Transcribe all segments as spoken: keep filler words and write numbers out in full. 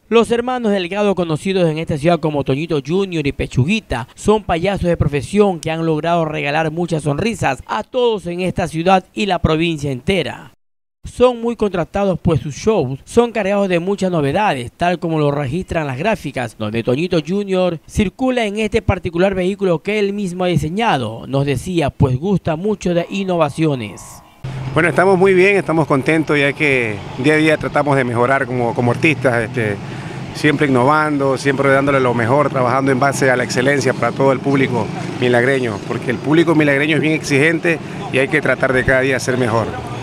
Los hermanos Delgado, conocidos en esta ciudad como Toñito junior y Pechuguita, son payasos de profesión que han logrado regalar muchas sonrisas a todos en esta ciudad y la provincia entera. Son muy contratados pues sus shows son cargados de muchas novedades, tal como lo registran las gráficas, donde Toñito junior circula en este particular vehículo que él mismo ha diseñado. Nos decía, pues gusta mucho de innovaciones. Bueno, estamos muy bien, estamos contentos, ya que día a día tratamos de mejorar como, como artistas, este, siempre innovando, siempre dándole lo mejor, trabajando en base a la excelencia para todo el público milagreño, porque el público milagreño es bien exigente y hay que tratar de cada día ser mejor.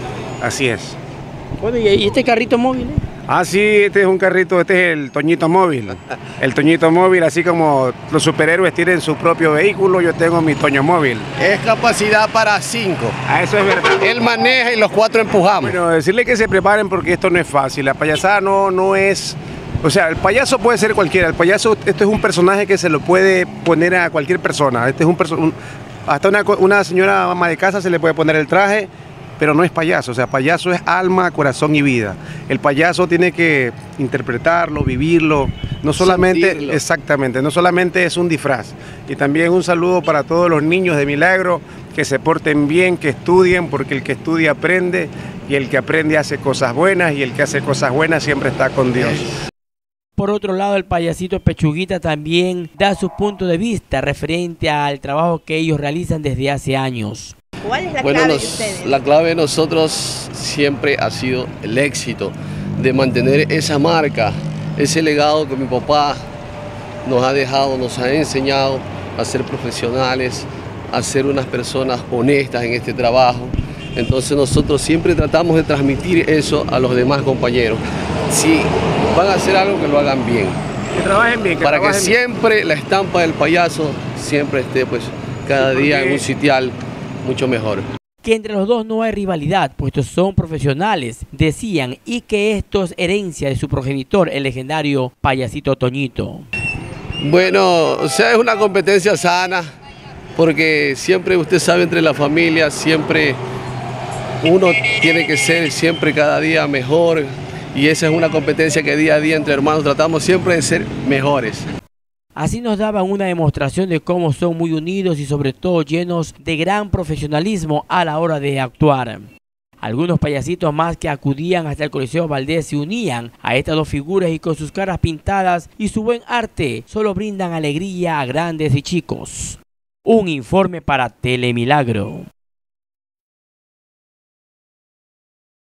Así es. Bueno, ¿y este carrito móvil? Eh? Ah, sí, este es un carrito, este es el Toñito Móvil. El Toñito Móvil, así como los superhéroes tienen su propio vehículo, yo tengo mi Toño Móvil. Es capacidad para cinco. Ah, eso es verdad. Él maneja y los cuatro empujamos. Bueno, decirle que se preparen porque esto no es fácil. La payasada no, no es... O sea, el payaso puede ser cualquiera. El payaso, esto es un personaje que se lo puede poner a cualquier persona. Este es un, un hasta una, una señora ama de casa se le puede poner el traje, pero no es payaso. O sea, payaso es alma, corazón y vida. El payaso tiene que interpretarlo, vivirlo, no solamente, sentirlo. Exactamente, no solamente es un disfraz. Y también un saludo para todos los niños de Milagro, que se porten bien, que estudien, porque el que estudia aprende, y el que aprende hace cosas buenas, y el que hace cosas buenas siempre está con Dios. Por otro lado, el payasito Pechuguita también da su punto de vista referente al trabajo que ellos realizan desde hace años. ¿Cuál es la bueno, clave nos, de ustedes? La clave de nosotros siempre ha sido el éxito, de mantener esa marca, ese legado que mi papá nos ha dejado, nos ha enseñado a ser profesionales, a ser unas personas honestas en este trabajo. Entonces nosotros siempre tratamos de transmitir eso a los demás compañeros. Si van a hacer algo, que lo hagan bien. Que trabajen bien. Que para trabajen que siempre bien. La estampa del payaso siempre esté pues cada sí, día en un sitial mucho mejor. Que entre los dos no hay rivalidad, puesto son profesionales, decían, y que esto es herencia de su progenitor, el legendario payasito Toñito. Bueno, o sea, es una competencia sana, porque siempre, usted sabe, entre la familia, siempre uno tiene que ser siempre cada día mejor, y esa es una competencia que día a día entre hermanos tratamos siempre de ser mejores. Así nos daban una demostración de cómo son muy unidos y sobre todo llenos de gran profesionalismo a la hora de actuar. Algunos payasitos más que acudían hasta el Coliseo Valdés se unían a estas dos figuras y con sus caras pintadas y su buen arte solo brindan alegría a grandes y chicos. Un informe para Telemilagro.